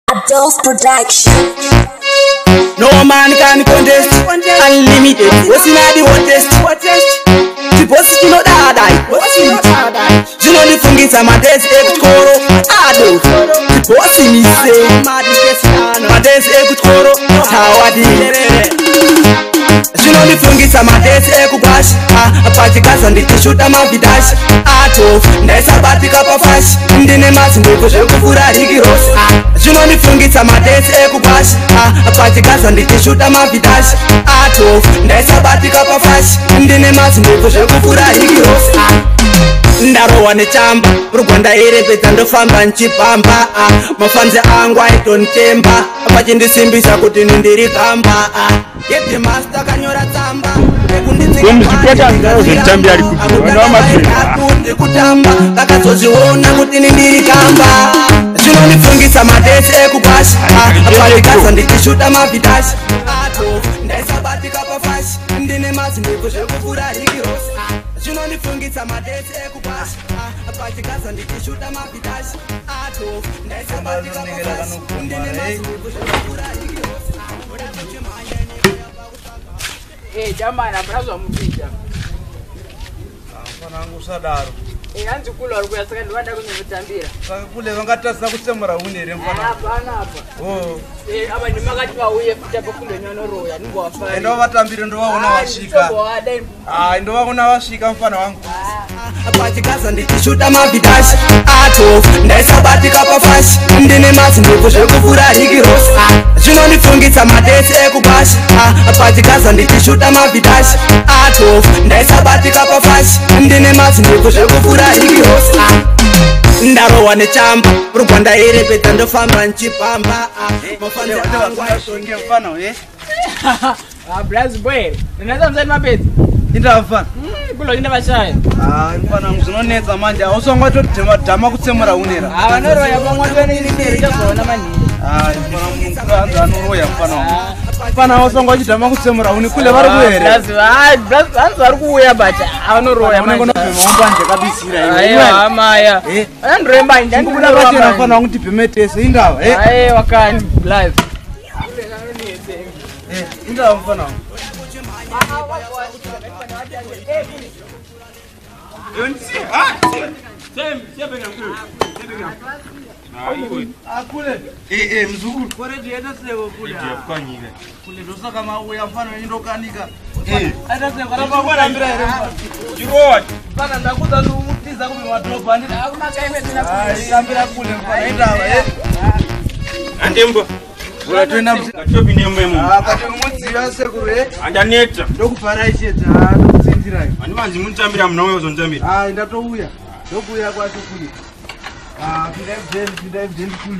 Adolf Production. No man can contest, unlimited. What's in the hottest? The boss is not die. What's in the you know the thing is I'm a dance ekutoro. Adolf. The boss in me say, my dance ekutoro. Tawadi. You know the thing is I'm a dance ekubash. A party gas and the shoot a mavidash. Adolf. Nessa batika pafash. Ndine mas ndiko shekufura rigiros. You know the thing is I'm a dance ekubash. A party gas and the shoot a mavidash. Adolf. Nessa batika pafash. Ndine mas ndiko shekufura rigiros. Ndarowa nechamba Rugwanda irepeta ndofamba nchipamba mafanze angu aitontemba pachindisimbisa kuti ndiri kamba Get master kanyora tsamba kutamba kakazozviona kuti ndiri kamba zvinondifungisa madesi ekupashi aparikasa ndichishuta mavhitashi ndaisabatika pafashi ndine mazimbepo zvekufura rigirosi zvinondifungisa madesi ekupashi apachikaza ndichishuta mavhitashi ndaisabatika pafashi ndine mazimbepo zvekufura rigirosi jamani abrazwa mupija fanangu sadaro hanzi kula uri kuyasaka ndivanda kunyemutambira saka kule vangatasina kutsemura unere mfana hapana apa apa ndimakati vauye futa pakule nyanoroya ningowafai ndovatambire ndovaona vasvika ndovaona vasvika mfana wangu apachikaza ndichishuta mavhitashi ndaisabatika pafashi ndine mazimbepo zvekufura rigirosi zvinondifungisa madesi ekupashi apachikaza ndichishuta mavhitashi ndaisabatika pafashi ndine mazimbepo zvekufura rigirosi ndarowa nechamba Rugwanda irepeta ndofamba nchipamba mafanze angu aishonge mfana brazi boy ndinasa msati mapedzi indafana kulo inde vashaya mfana wangu zvinonetsa manje ausongwatoti dhama kutsemura unera vanoroya pamwatweni ininderi chazoona manhingi mfana anoroya mfana wangu mfana ausonga uchidhama kutsemura uni kule vari kuhere hanzi vari kuuya but vanoroya manjeambanje kabisira amaya andoremba ndikubuda pachena mfana wangu tipemetese indava wakani live indava mfana wangu akule mzukuru koreti yetasewo kule kule ndosaka mauya mfano wendokanika aitasewo karapakwarambira here chirowati mfana ndakudza ndiumutiza kume madhorobha nditambira kule mfana indava andembo uratoenda mudziva sekuru andaneta ndokubvara ichedza ndokutsindirai andivanzi munitambira muna uye uzonditambira ndatouya ndokuuya kwacho kule pinda evheni kule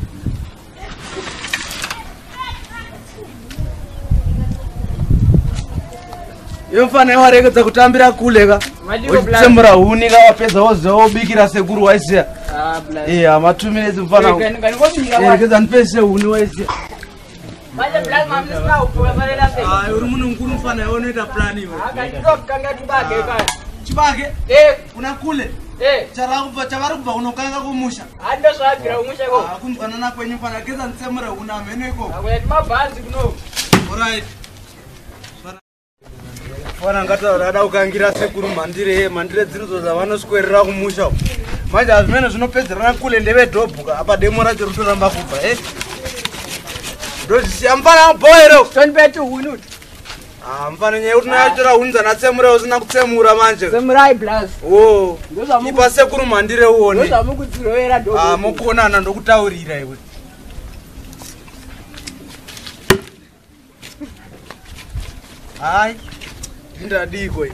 yomfana warekedza kutambira kule ka uchitsemura huni ka wapedza woziva wobikira sekuru waisiya 2 minutes mfana erekedza ndipese huni waisiya uri munhu mukuru mufana yaonoita plani iwe chibage una kule chavari kubva unokanga kumusha kunzwanana kwenyu fana keza nditsemura una mheno ikoko fana ngataura ada kukangira sekuru mandire dziridzo dzavanoswerera kumusha manje hazvimene zvinopedzerana kule ndevedhobhuka apa demo racho ritoramba kubva ndozisiya mfana boero mfana nyaya kuti nayatora hunza natsemura usina kutsemura manje ipa sekuru mandire uone mukuonana ndokutaurira iwe hai indadiko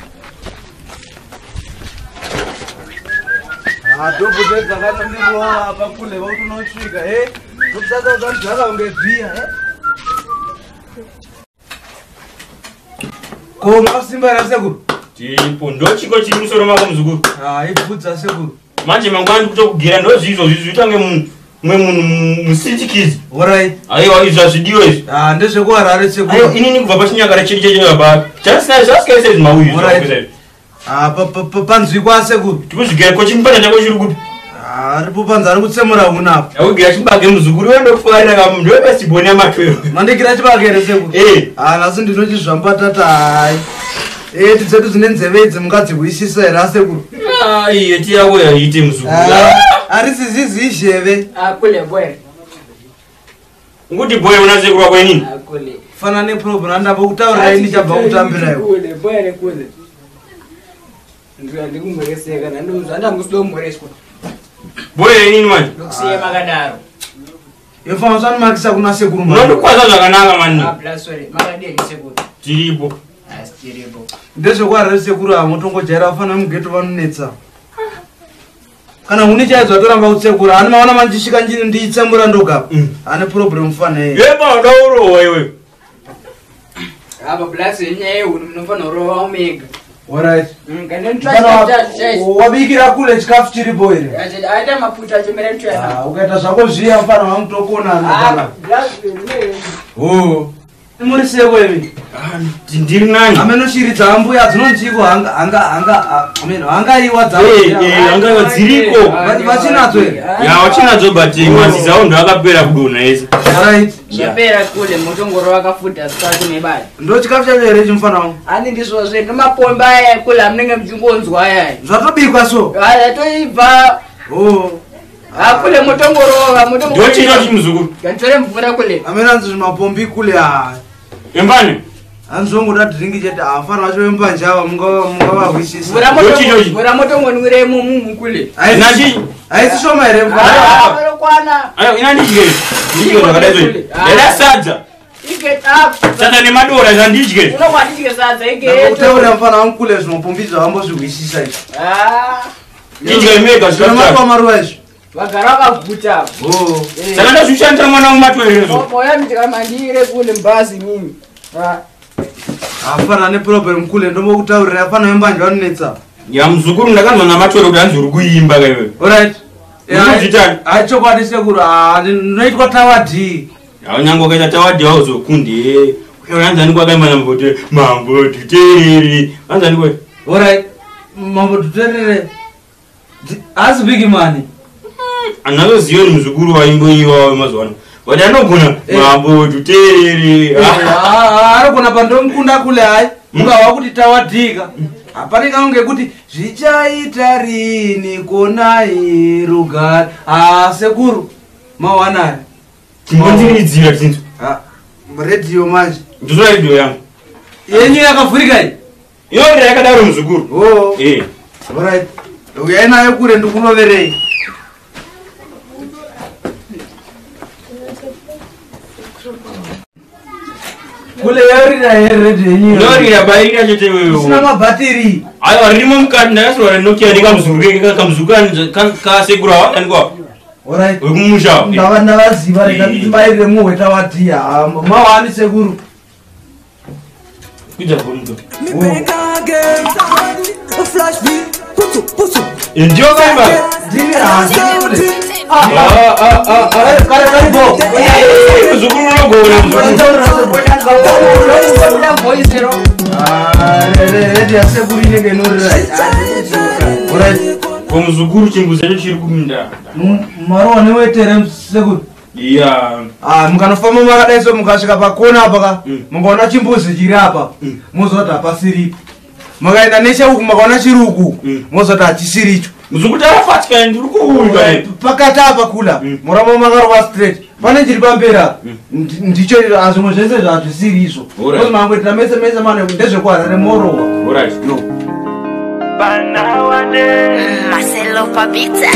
dhobhu dzedzakatondiroa apa kule vakuti unosvika kutsatsauzandzvakaunge bhiya ko masimba ra sekuru tipo ndochiko chiri musoro mako muzukuru ibvudza sekuru manje mangwani kutokugira ndozvizvo zvitange mumwe munhu musitikizi orit aiwa izvi hazvidiwa izvi ndezvekuharare sekuru inini kubva pachinyakara chedu chechapa chasinaizvaskaise zvimauyu panzwi kwasekuru tikuzvigera kochimupata chako chiri kupi Aripo panzari kutsemura unapo. Augira chibage muzukuru wendo kufarira kamundu wepasiboni amatwero. Mandigira chibage ere seku. Asi ndinochizvambatata hai. Tidzetu dzine nzeve idzi mungadzikuisisa ere asekuru? Iye tiyako yaite muzukuru. Arisizizi izheve. Kule boy. Nguti boy unasekura kwenini? Kule. Fana neprogram ndambokutaurira ini chabva kutambirayo. Kule boy kule. Ndikumwereseka ndandamusidomwereswa. Boy nini manje? Ndokusiye makadaro. Yofana usani makisa kuna sekuru manje. Nondokwaza zvakanaka mani. Sorry, makadeni sekuru. Tiripo. Tiripo. Ndezvekwarere sekuru amotongojaira vafana mugeto vanonetsa. Kana une chaidzo atoramba kutsekura ani maona manjisvika njini ndiitsembura ndogapa. Ane problem fana yeye. Yeba ndaurowa iwe. Aba plus yenyewe unofana urowa omega. Alright. Kana try wabikira kule chikafu chiripo ere. Aita mafuta chemere ntwana. Ukaita zvako zviya mfana wamutokona ana. Muri seko ivi. Ndiri nani? Amenoshiridza ambuya dzinonziko hanga iwa dzawo. Hanga iwa dziriko. Vachinadzo ere? Ya wachinadzo but mwazizi awo ndo akapera kudona ese. Alright. Yapera kule mutongoro wakafuta sitatu nebali. Ndo chikafu chacho ere chimfana wangu? Ani ndizvo zve nemapomba aya kule amunenge muchingonzwa aya. Zvatobikwa so? Aya toibva. Kule mutongoro ndo chino chimuzukuru. Gantore mvura kule. Amenanzi zvimapombi kule ha. Embani? Anzongoda dringi chete afana vacho vembanjava mungavahwisisa. Vura motongonwire mumu kule. Haisi shoma ere mvura. Ayo ina ndijike. Ndijike zvakadai. Ela sadza. Sadza nemadora zvandijike. Unokwa ndijike sadza ike. Utaura mfana wangu kule zvimapombi zvavambozvihwisisa izvo. Ndijike mega zvinomatwa maruva izvo. Vagara vakaguta. Saka ndazvishandira mwana mumatwerezo. Moya ndikamandire kule mbazi mimi. Afana neproblem kule ndomokutaurira afana vembanja vanonetsa. Ya muzukuru ndakanzwa namatwero kuti anzi uri kuimba kaiwe. Alright. Zvitani? Chokwadi sekuru ndinoitwa tawadi. Nyange ukaita tawadi hauzokunde. Uyanzani kwakaimba nambote mambo tuterere. Anzani kwe. Alright. Mambo tuterere. Azibigi mani. Analoziyo ni muzukuru waimboiwa wemazuwa ano. Wadi anogona mambo tuterere. Anogona pandomkunda kule hai. Mukawa kuti tawadika. Apanika unge kuti zvichaita rini konai rugari. Sekuru mawanari. Chimbondiridzira chintu. Radio manje. Ndizo radio yangu. Yenyu yakavhurika iyi. Iyo yakadaro muzukuru. Alright. Uyai nayo kure ndikunoverei. Kule yorira radio yenyu. Yorira bairira chete wewe. Sina mabhatiri. Ayo rimo mukati ndasora Nokia ndikamuzuruke kamuzuka kasekura wanikwa. Alright. Wekumusha. Ndavana vaziva reka tibaire muhweta watia. Mawani sekuru. Kuja bongo. Flash beat. Pusu. Ndio kaimba. Dini hasi kule. Karibu. Muzukuru unogona muzukuru. Redi asekuru inenge norira. Alright. Kwa muzukuru chimbuzi chacho chiri kuminda. Marowa newetere sekuru. Yeah. Mukanofamba makadai so mukasvika pakona apa mukaona chimbuzi chiri apa muzoti hapasiripo. Makaenda necheuku makaona chiri uku muzoti hachisiricho. Muzukuru tarafatika ndiri kuuya. Pakati apa kula muramba makarova straight. Pane chiri pamberi apa ndicho zvimwe zvese zvatvisiri izvo. Kozi mamboitira mese mane ndezvekwarare morowa. Alright. No. Marcelo Pabita.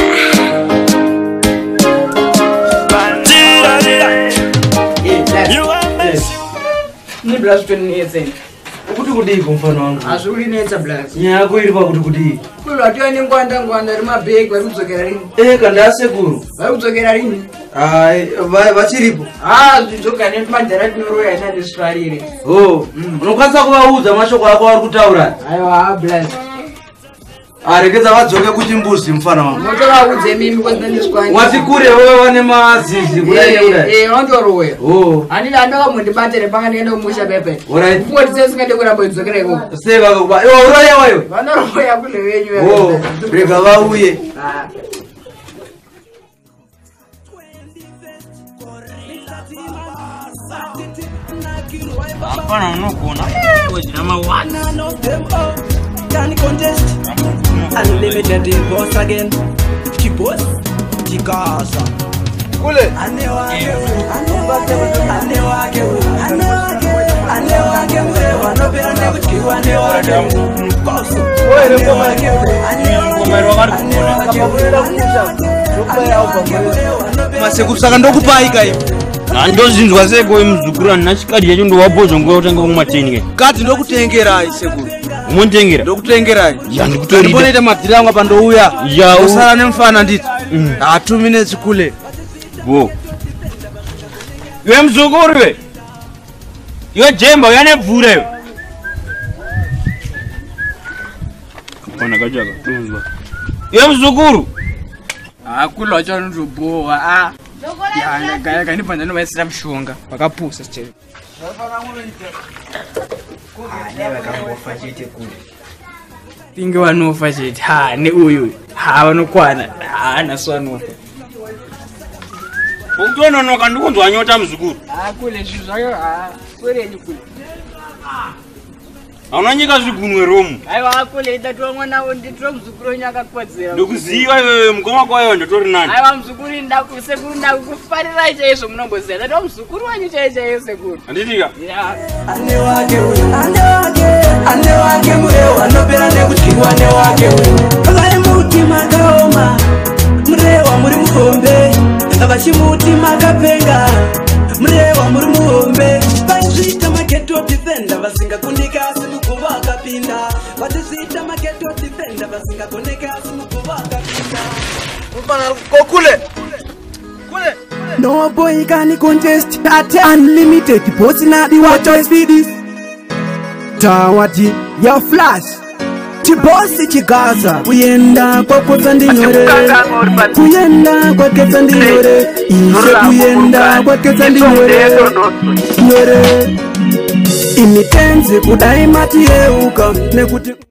Ni blast twenty Kuti kudiko mfano wangu. Azuri netsa blast. Nyaya yako iri pakuti kudiko. Kulo atione ngwanda rimabhegi vari kudzokera rini. Kanda sekuru. Vari kudzokera rini. Vachiripo. Zvidzoka nemadhara tinoroya ina ndisvarire. Unokwanisa kuvaudza mashoko ako ari kutaura. Aiwa blast. Regedza vadzoke kuchimbuzi mfana wangu. Motovaudze mimi kwazindandiswanya. Wati kure wewe vane mazizi kudai. Ondoroya. Handina ndakamundibatire panga ndienda kumusha pepe. Alright. Mfungo tisesingade kuramba idzokera ikoko. Seva kuba. Uroya wayo. Vanoroya kule wenyu. Rega vauye. Hapana unokona. Wezirama what? Can contest unlimited boss again. Boss Chikasa kule anewake wanopera nekuchiwa anewake wewe masekutsaka ndokupaika ipo nandozinzwa seko emuzukuru anachikadi yacho ndowabozva nguva utanga kumateni kati ndokutengerai sekuru umontengera ndokutengerai ndikutorida ndibonoita madziri angu apa ndouya usara nemufana nditi 2 minutes kule bo iwe muzukuru we iwe jemba uyane bvura iwe kapana kachaka tunzwa iwe muzukuru akulu wacho ndobowa ya gani panda no vaisira mushonga vakapusa chete pinge vanofa chete ne uyu vanokwana naso vanofa ukutononoka ndikunzwa nyota muzukuru kule zvinhu zvayo kwerenyi kule aunanyika zvigunwe romu aiwa kule itatova mwanawo nditiro muzukuru wenyu akakodzera ndikuziva iwewe mukoma kwayo ndatori nani aiwa muzukuru sekuru ndakufarirai chaizvo munomboziva tatova muzukuru wenyu chaichaiyo sekuru handitika anewake murewo anopera nekutyiwa newake vakaimuti makaoma murewa muri muhombe vachimuti makapenga murewa muri muhombe vaizviita mageto defenda vasingakundika asi muguva akapinda vachizviita mageto defenda vasingakoneka asi muguva akapinda kokule kule no boy can contest at unlimited boss na the water speed tawati ya flash tibosi Chikasa kuyenda kwakotsa ndinyore kuyenda kwaketsa ndinyore ise kuyenda kwaketsa ndinyore nyore imitenzi kudai mati yeuka nekuti